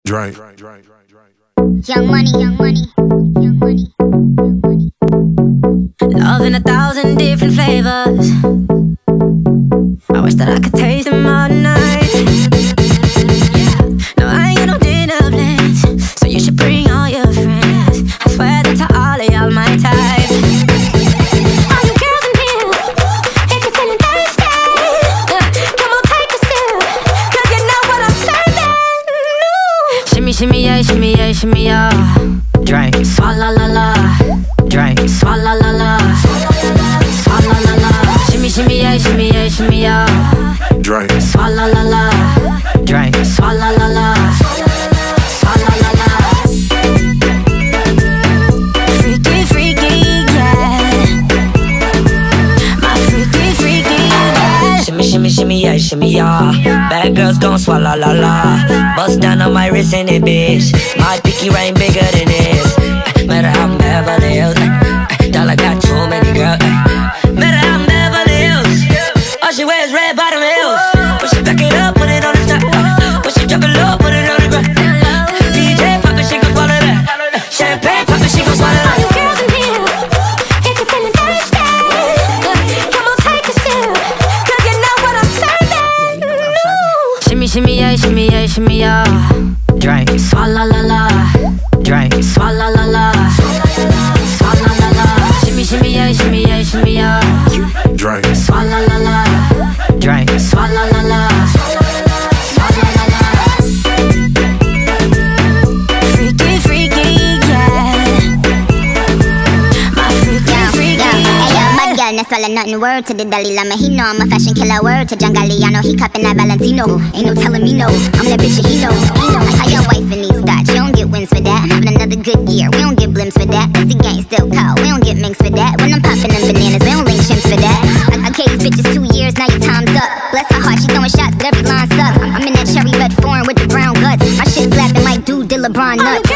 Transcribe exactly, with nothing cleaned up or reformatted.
Drink. Young money, young money, young money, young money. Love in a thousand different flavors. I wish that I could taste them all night. No, I ain't got no dinner plans, so you should bring all your friends. I swear that to all of y'all my type. All you girls in here, if you're feeling thirsty, come on take a sip, 'cause you know what I'm serving. No. Shimmy, shimmy, yeah, shimmy, yeah, shimmy, yeah. Drink, swalla la la. Drink, swalla la la. Swalla la la. Shimmy, shimmy, yeah, shimmy, yeah, shimmy, yeah. Drink. Swalla la la. Drink, swalla la la. Swalla la la. Freaky, freaky, yeah. My freaky, freaky, yeah. Shimmy, shimmy, shimmy, yeah, shimmy, yeah. Bad girls gon' swalla la la. Bust down on my wrist in it, bitch. My pinky ring bigger than this. Matter how I'm Beverly Hills. Dolla got too many girls. Matter how I'm Beverly Hills. All she wears red bottom heels. When she back it up, put it on the top. When she drop it low, put it on the ground. D J pop it, she gon' swallow that. Champagne pop it, she gon' swallow that. All you girls in here, if you're feeling thirsty, come on take a sip, 'cause you know what I'm serving. No. Shimmy, shimmy, yeah, shimmy, yeah, shimmy, yeah. Drink, swalla la la. Drink, swalla la la. Swalla la la. Shimmy, shimmy, yeah, shimmy, yeah, shimmy, yeah. Drink. Swalla la la. Drink, swalla la la. Swalla la la. Freaky, freaky, yeah. My freaky, freaky, yeah. Hey, yo, bad girl, no swallow nothing. Word to the Dalai Lama, he know I'm a fashion killer. Word to John Galliano, he cupping that Valentino. Ain't no telling me no, I'm that bitch that he know. He know. How your wife in these thoughts, you don't get wins for that. I'm having another good year, we don't get blimps for that. That's the gang still cold, we don't get minks for that. When I'm popping them bananas, we don't link chimps for that. I, I gave these bitches two years, now your time's up. Bless her heart, she throwing shots, but every line sucks. I'm in that cherry red foreign with the brown guts. My shit slapping like dude did LeBron nuts.